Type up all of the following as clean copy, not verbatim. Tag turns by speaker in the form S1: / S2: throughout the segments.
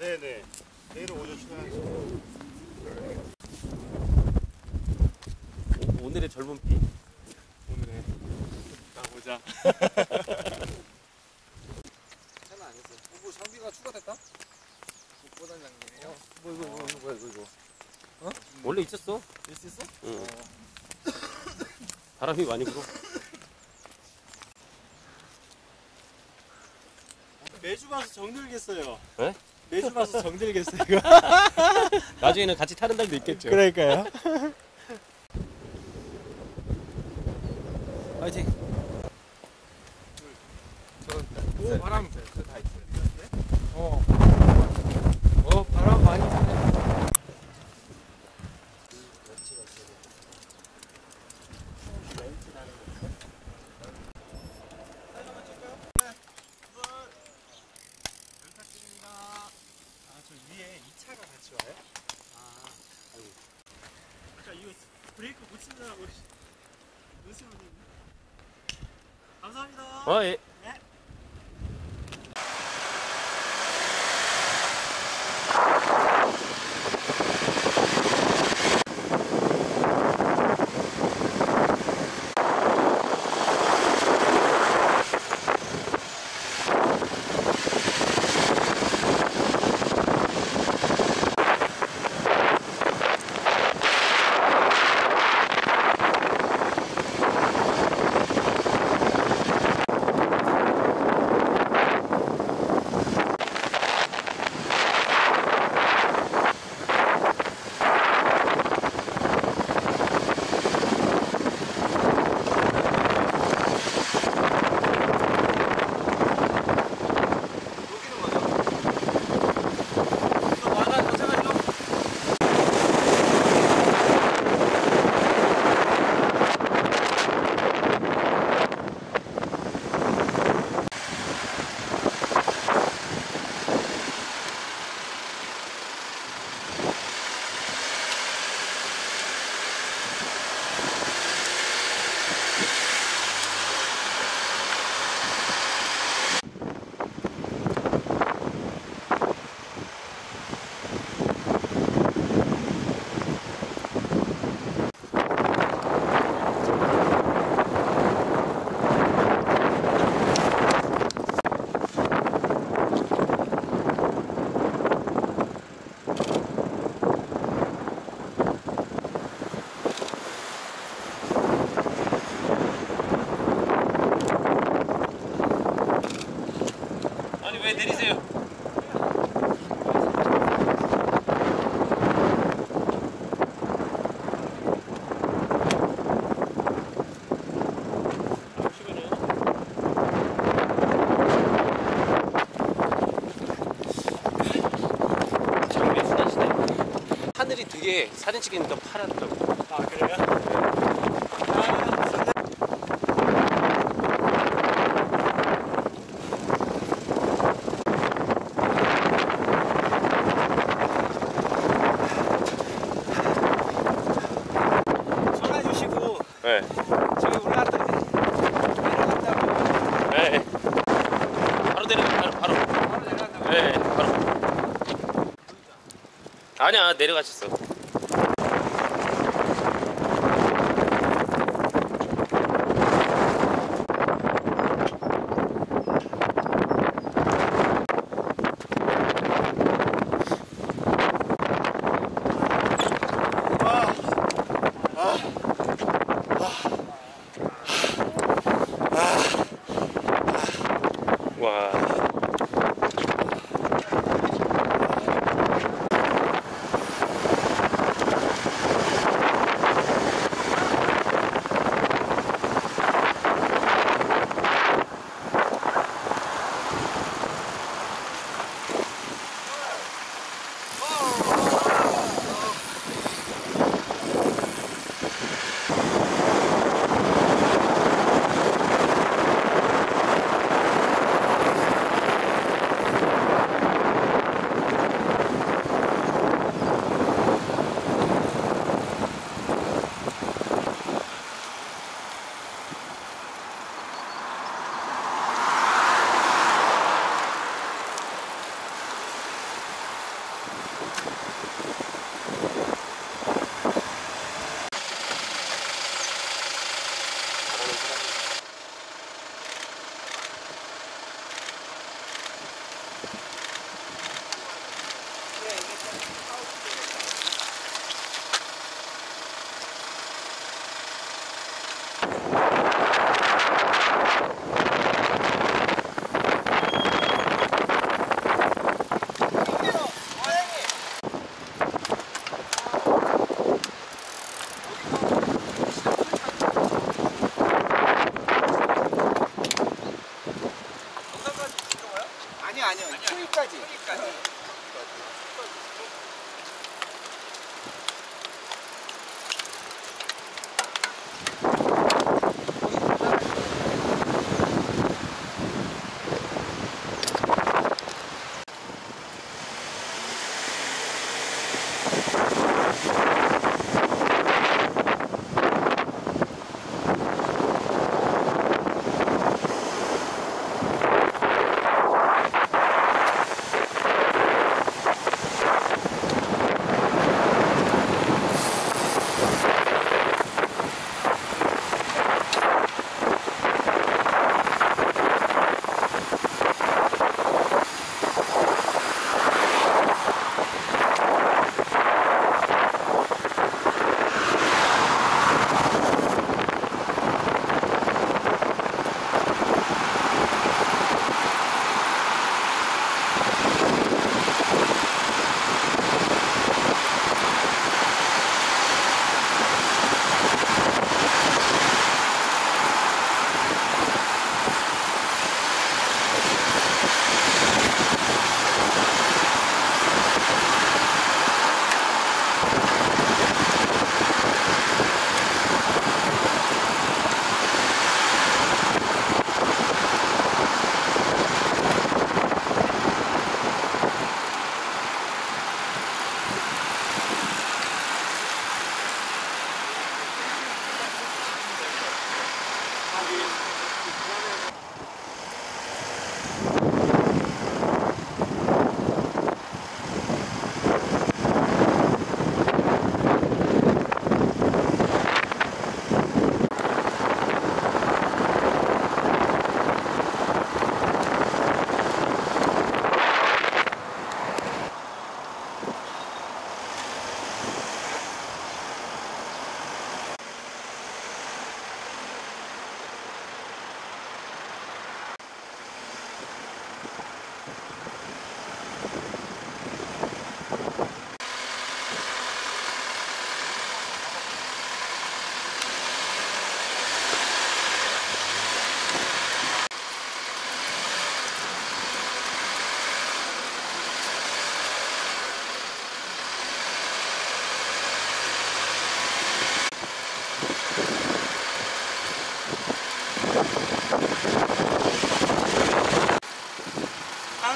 S1: 네네. 내일 오전 출항하죠.
S2: 오늘의 젊은 피.
S1: 오늘의 나보자.
S3: 차는 안 했어. 뭐 장비가 추가됐다? 못보단 장비네요.
S2: 이거. 어? 원래 있었어.
S3: 있었어?
S2: 응. 바람이 많이 불어.
S1: 매주 가서 정들겠어요.
S2: 네?
S1: 매주 가서 정들겠어요. 이거.
S2: 나중에는 같이 타는 날도 있겠죠.
S1: 그러니까요.
S2: 파이팅.
S3: 오, 바람. 다 있어요. 바람 많이 부네.
S1: 위에 이 차가 같이 와요? 그러니까 이거 브레이크 고친다고 의심을 감사합니다.
S2: 예.
S1: 네.
S2: 아니 왜 내리세요? 하늘이 되게 사진 찍으니까 파랗더라고.
S1: 아 그래요? 전화주시고
S2: 네.
S1: 저기 올라갔다 내려갔다고.
S2: 네. 바로 내려가. 바로.
S1: 바로 내려간다고.
S2: 네. 바로. 아니야 내려가셨어. 와.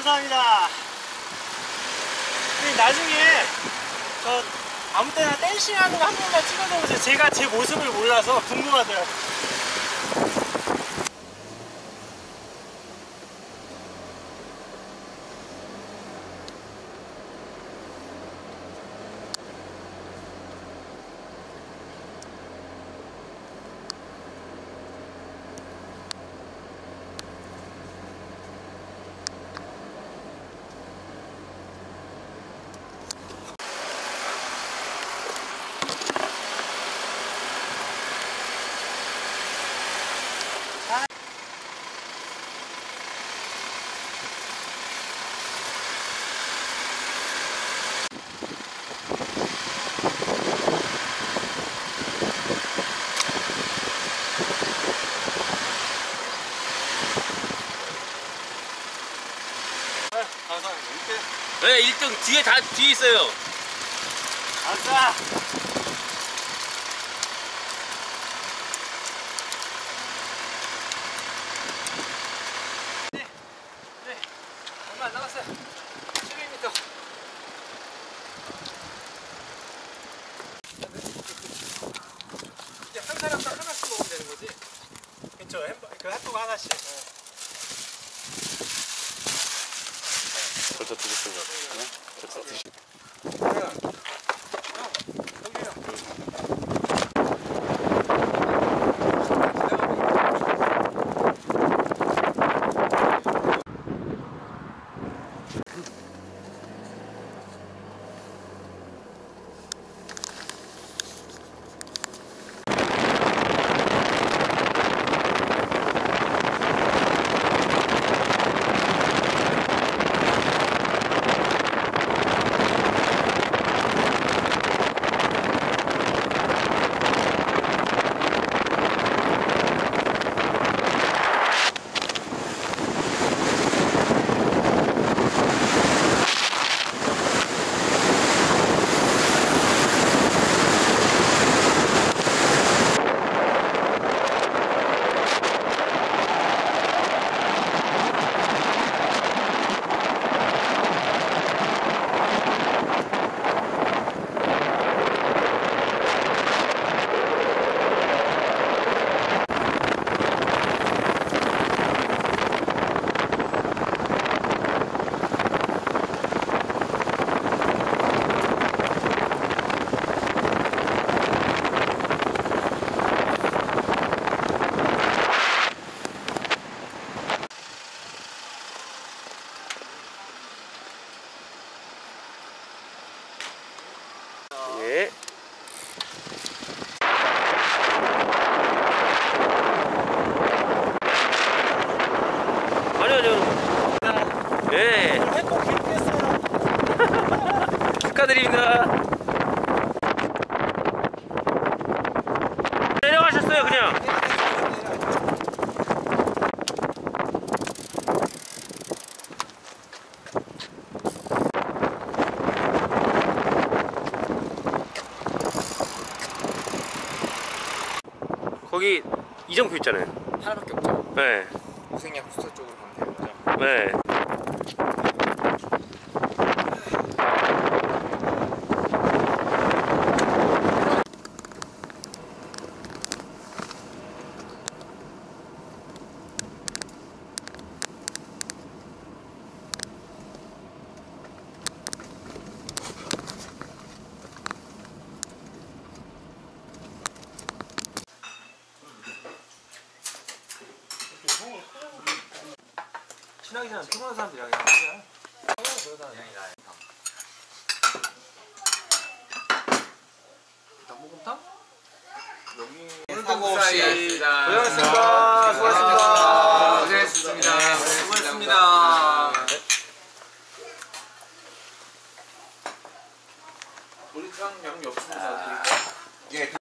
S1: 감사합니다. 근데 나중에 저 아무 때나 댄싱 하는 거 한 번만 찍어줘보세요. 제가 제 모습을 몰라서 궁금하더라고요.
S2: 네, 1등 뒤에 다 뒤에 있어요.
S1: 아싸! 네, 얼마 안 남았어요. 12m. 이제 한 사람당 하나씩 먹으면 되는 거지? 그쵸, 그 핫도그 하나씩.
S2: 벌써 드셨어요? 네? 벌써 드시고. 예. 아니요. 예.
S1: 행복 기록했어요.
S2: 축하드립니다. 내려가셨어요, 그냥. 거기 이정표 있잖아요.
S3: 하나밖에 없죠.
S2: 네.
S3: 우생양 부서 쪽으로 가면 되는 거죠.
S2: 네.
S1: 친하게 지내면 피곤한 사람들이랑 그냥 하냐? 닭볶음탕?
S3: 오늘도 고생하셨습니다.
S1: 고생하셨습니다. 수고하셨습니다.
S3: 고생하셨습니다.
S1: 수고하셨습니다.
S3: 보리탕 양이 없습니다. 예.